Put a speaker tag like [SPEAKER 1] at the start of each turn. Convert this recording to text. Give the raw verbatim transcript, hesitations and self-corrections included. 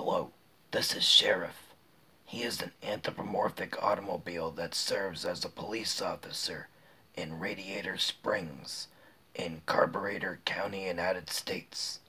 [SPEAKER 1] Hello, this is Sheriff. He is an anthropomorphic automobile that serves as a police officer in Radiator Springs, in Carburetor County, United States.